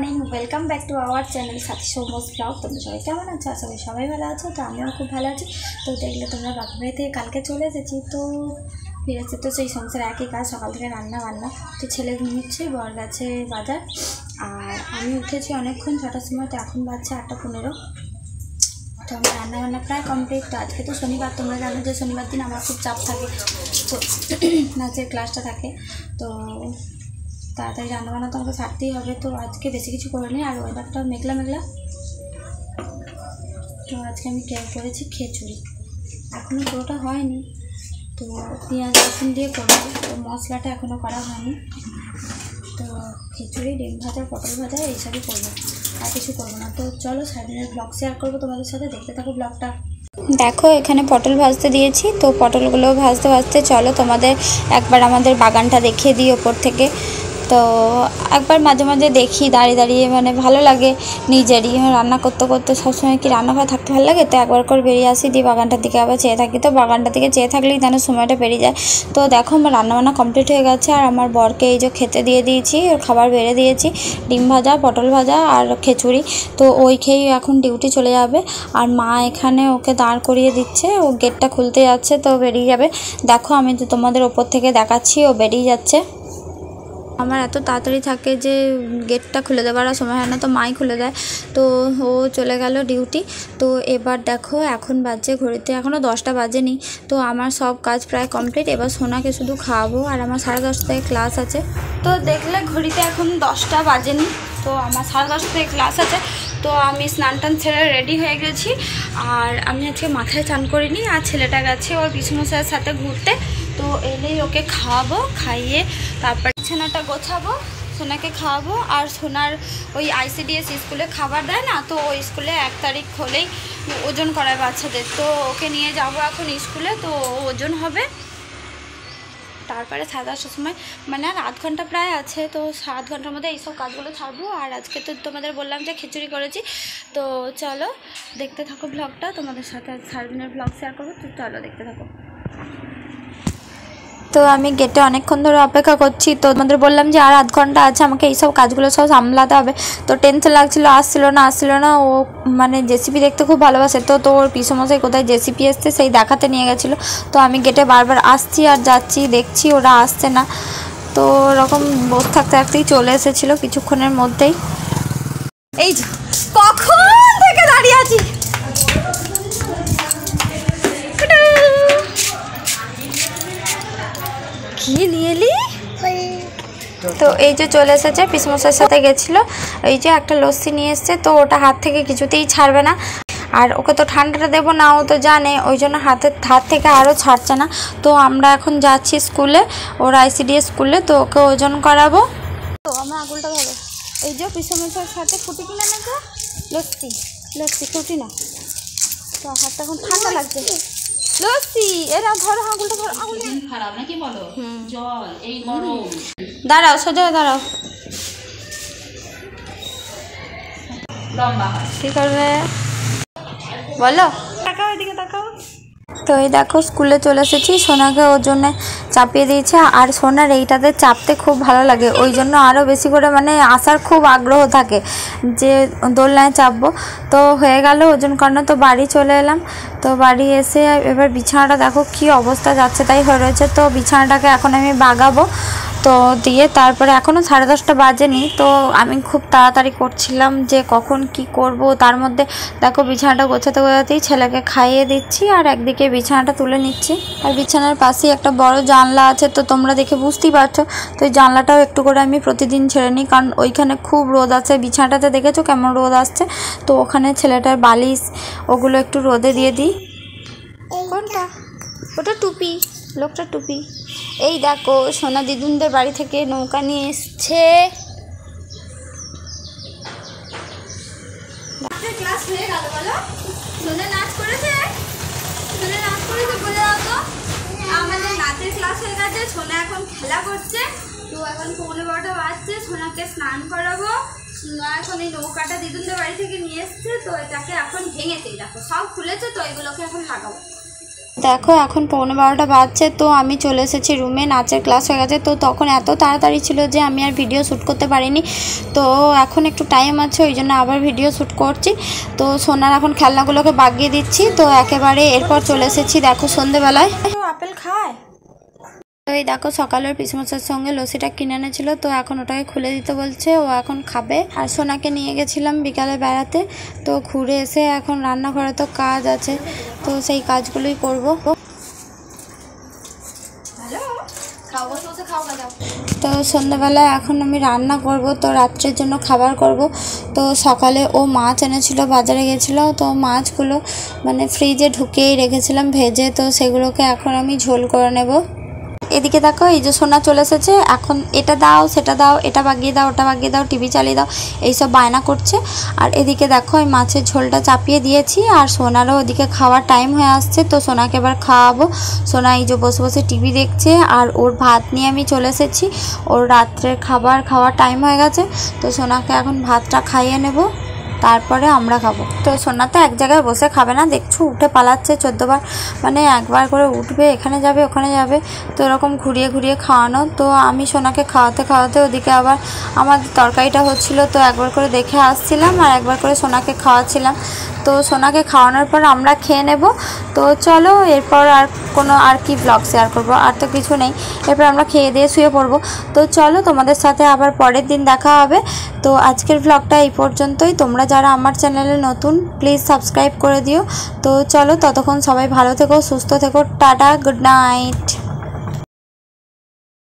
Morning, welcome back to our channel Sathi Soumo's blog. তোমরা সবাই কেমন আছো? আশা করি সবাই ভালো আছো। তো আমিও খুব ভালো আছি। তো দেখলে তোমরা বাপের বাড়ি থেকে কালকে চলে এসেছি, তো ফিরেছে তো সেই সংসারে একই কাজ, সকাল থেকে রান্না বান্না। তো ছেলে ঘুমিচ্ছে, বর গেছে বাজার, আর আমি উঠেছি অনেকক্ষণ 6টার সময়, তো এখন বাজছে 8:15। তো আমার রান্নাবান্না প্রায় কমপ্লিট। তো আজকে তো শনিবার, তোমরা জানো যে শনিবার দিন আমার খুব চাপ থাকে, তো নাচের ক্লাসটা থাকে, তো তাড়াতাড়ি রান্নাবান্না তো আমাকে ছাড়তেই হবে। তো আজকে বেশি কিছু করিনি, আর ওয়েদারটা মেঘলা মেঘলা। তো আজকে আমি করেছি খিচুড়ি, এখনও পুরোটা হয়নি, তো পেঁয়াজ রসুন দিয়ে করবো, তো মশলাটা এখনও করা হয়নি। তো খিচুড়ি, ডিম ভাজা, পটল ভাজা এইসবই করবো, আর কিছু করবো না। তো চলো সারাদিনের ব্লগ শেয়ার করবো তোমাদের সাথে, দেখতে থাকো ব্লগটা। দেখো এখানে পটল ভাজতে দিয়েছি, তো পটলগুলো ভাজতে ভাজতে চলো তোমাদের একবার আমাদের বাগানটা দেখিয়ে দিই ওপর থেকে। তো একবার মাঝে মাঝে দেখি দাঁড়িয়ে দাঁড়িয়ে, মানে ভালো লাগে নিজেরই। রান্না করতে করতে সবসময় কি রান্নাঘরে থাকতে ভালো লাগে, তো একবার করে বেরিয়ে আসি, দিয়ে বাগানটার দিকে আবার চেয়ে থাকি। তো বাগানটার দিকে চেয়ে থাকলেই যেন সময়টা পেরিয়ে যায়। তো দেখো আমার রান্নাবান্না কমপ্লিট হয়ে গেছে, আর আমার বরকে এই যে খেতে দিয়ে দিয়েছি, ওর খাবার বেড়ে দিয়েছি, ডিম ভাজা, পটল ভাজা আর খিচুড়ি। তো ওই খেয়েই এখন ডিউটি চলে যাবে, আর মা এখানে ওকে দাঁড় করিয়ে দিচ্ছে, ও গেটটা খুলতে যাচ্ছে, তো বেরিয়ে যাবে। দেখো আমি তো তোমাদের ওপর থেকে দেখাচ্ছি, ও বেরিয়ে যাচ্ছে। আমার এত তাড়াতাড়ি থাকে যে গেটটা খুলে দেওয়ার সময় হয় না, তো মাই খুলে দেয়। তো ও চলে গেল ডিউটি। তো এবার দেখো এখন বাজে ঘড়িতে এখনও 10টা বাজেনি। তো আমার সব কাজ প্রায় কমপ্লিট, এবার সোনাকে শুধু খাওয়াবো, আর আমার 10:30 থেকে ক্লাস আছে। তো দেখলে ঘড়িতে এখন 10টা বাজেনি, তো আমার 10:30 থেকে ক্লাস আছে। তো আমি স্নান টান ছেড়ে রেডি হয়ে গেছি, আর আমি আজকে মাথায় চান করিনি, আর ছেলেটা গেছে ওর পিসমশাইয়ের সাথে ঘুরতে। তো এলেই ওকে খাওয়াবো, খাইয়ে তারপর বিছানাটা গোছাবো, সোনাকে খাওয়াবো। আর সোনার ওই ICDS স্কুলে খাবার দেয় না, তো ওই স্কুলে 1 তারিখ হলেই ওজন করায় বাচ্চাদের, তো ওকে নিয়ে যাব এখন স্কুলে। তো ওজন হবে, তারপরে 10:30টার সময়, মানে আর 8 ঘন্টা প্রায় আছে, তো 7 ঘন্টার মধ্যে এইসব কাজগুলো ছাড়বো। আর আজকে তো তোমাদের বললাম যে খিচুড়ি করেছি। তো চলো দেখতে থাকো ব্লগটা, তোমাদের সাথে সারাদিনের ব্লগ শেয়ার করবো। তো চলো দেখতে থাকো। তো আমি গেটে অনেকক্ষণ ধরে অপেক্ষা করছি, তো তোমাদের বললাম যে আর 8 ঘন্টা আছে, আমাকে এইসব কাজগুলো সব সামলাতে হবে। তো টেনশন লাগছিলো, আসছিল না। ও মানে জেসিপি দেখতে খুব ভালোবাসে, তো ওর পিসমশাই কোথায় জেসিপি এসছে সেই দেখাতে নিয়ে গেছিলো। তো আমি গেটে বারবার আসছি আর যাচ্ছি, দেখছি ওরা আসছে না। তো ওরকম বসে থাকতে থাকতেই চলে এসেছিলো কিছুক্ষণের মধ্যেই। এই যে কখন থেকে দাঁড়িয়ে আছি, কি নিয়ে এলি? তো এই যে চলে এসেছে, পিসমশাইয়ের সাথে গেছিলো, এই যে একটা লস্যি নিয়ে এসছে, তো ওটা হাত থেকে কিছুতেই ছাড়বে না। আর ওকে তো ঠান্ডাটা দেবো না, ও তো জানে, ওই জন্য হাত থেকে আরও ছাড়ছে না। তো আমরা এখন যাচ্ছি স্কুলে, ওর ICDS স্কুলে, তো ওকে ওজন করাবো। তো আমার আঙুলটা ধরো, এই যে পিসমশাইয়ের সাথে ফুটি কিনা না, তো লস্যি ফুটি না, তো হাতটা এখন ঠান্ডা লাগছে। লস্যি এরা ধরো, আঙুলটা ধরো, আঙুলটা খারাপ নাকি বলো? জল এই গরম। দাঁড়াও, সোজা দাঁড়াও। লম্বা কি করবে বলো? তাকাও এদিকে, তাকাও। তো এই দেখো স্কুলে চলে এসেছি, সোনাকে ওর জন্য চাপিয়ে দিয়েছে, আর সোনার এইটাতে চাপতে খুব ভালো লাগে, ওই জন্য আরও বেশি করে মানে আসার খুব আগ্রহ থাকে যে দোলনায় চাপবো। তো হয়ে গেল ওজন করানো, তো বাড়ি চলে এলাম। তো বাড়ি এসে এবার বিছানাটা দেখো কি অবস্থা, যাচ্ছে তাই হয়ে রয়েছে। তো বিছানাটাকে এখন আমি বাগাবো, তো দিয়ে তারপরে এখনও 10:30 বাজেনি। তো আমি খুব তাড়াতাড়ি করছিলাম যে কখন কি করব, তার মধ্যে দেখো বিছানাটা গোছাতেই ছেলেকে খাইয়ে দিচ্ছি, আর একদিকে বিছানাটা তুলে নিচ্ছি। আর বিছানার পাশেই একটা বড় জানলা আছে, তো তোমরা দেখে বুঝতেই পারছো। তো এই জানলাটাও একটু করে আমি প্রতিদিন ছেড়ে নিই, কারণ ওইখানে খুব রোদ আছে। বিছানাটাতে দেখেছো কেমন রোদ আসছে, তো ওখানে ছেলেটার বালিশ ওগুলো একটু রোদে দিয়ে দিই। কোনটা? ওটা টুপি, লোকটা টুপি। এই দেখো সোনা দিদুনদের বাড়ি থেকে নৌকা নিয়ে এসছে। ক্লাস হয়ে গেল বলো? সোনা নাচ করেছে, বলে দাও তো। আমাদের নাচের ক্লাস হয়ে গেছে, সোনা এখন খেলা করছে। তো এখন 11:15 বাজছে, সোনাকে স্নান করাবো। সোনা এখন এই নৌকাটা দিদুনদের বাড়ি থেকে নিয়ে এসছে, তো এটাকে এখন ভেঙেছেই দেখো, সব খুলেছে, তো এগুলোকে এখন লাগাবো। দেখো এখন 11:15 বাজছে, তো আমি চলে এসেছি রুমে। নাচের ক্লাস হয়ে গেছে, তো তখন এত তাড়াতাড়ি ছিল যে আমি আর ভিডিও শ্যুট করতে পারিনি। তো এখন একটু টাইম আছে, ওই জন্য আবার ভিডিও শ্যুট করছি। তো সোনার এখন খেলনাগুলোকে বাগিয়ে দিচ্ছি। তো একেবারে এরপর চলে এসেছি দেখো সন্ধেবেলায়। আপেল খায় তো এই দেখো সকালের পিসমসের সঙ্গে লস্যিটা কিনে এনেছিল, তো এখন ওটাকে খুলে দিতে বলছে, ও এখন খাবে। আর সোনাকে নিয়ে গেছিলাম বিকালে বেড়াতে, তো ঘুরে এসে এখন রান্নাঘরে তো কাজ আছে, তো সেই কাজগুলোই করব। তো সন্ধ্যাবেলায় এখন আমি রান্না করব, তো রাত্রের জন্য খাবার করব। তো সকালে ও মাছ এনেছিল, বাজারে গেছিলো, তো মাছগুলো মানে ফ্রিজে ঢুকিয়েই রেখেছিলাম ভেজে, তো সেগুলোকে এখন আমি ঝোল করে নেব। এদিকে দেখো এই যে সোনা চলে এসেছে, এখন এটা দাও সেটা দাও, এটা বাগিয়ে দাও ওটা বাগিয়ে দাও, টিভি চালিয়ে দাও, এইসব বায়না করছে। আর এদিকে দেখো এই মাছের ঝোলটা চাপিয়ে দিয়েছি, আর সোনারও ওদিকে খাওয়ার টাইম হয়ে আসছে, তো সোনাকে এবার খাওয়াবো। সোনা এই যে বসে বসে টিভি দেখছে, আর ওর ভাত নিয়ে আমি চলে এসেছি। ওর রাত্রের খাবার খাওয়ার টাইম হয়ে গেছে, তো সোনাকে এখন ভাতটা খাইয়ে নেব, তারপরে আমরা খাবো। তো সোনা তো এক জায়গায় বসে খাবে না, দেখছো উঠে পালাচ্ছে 14 বার, মানে একবার করে উঠবে, এখানে যাবে ওখানে যাবে, তো এরকম ঘুরিয়ে ঘুরিয়ে খাওয়ানো। তো আমি সোনাকে খাওয়াতে খাওয়াতে ওদিকে আবার আমার তরকারিটা হচ্ছিলো, তো একবার করে দেখে আসছিলাম আর একবার করে সোনাকে খাওয়াচ্ছিলাম। তো সোনাকে খাওয়ানোর পর আমরা খেয়ে নেব। তো চলো এরপর আর কি ব্লগ শেয়ার করবো, আর তো কিছু নেই। এরপর আমরা খেয়ে দিয়ে শুয়ে পড়বো। তো চলো তোমাদের সাথে আবার পরের দিন দেখা হবে। তো আজকের ব্লগটা এই পর্যন্তই। তোমরা যারা আমার চ্যানেলে নতুন প্লিজ সাবস্ক্রাইব করে দিও। তো চলো ততক্ষণ সবাই ভালো থেকো, সুস্থ থেকো, টাটা, গুড নাইট।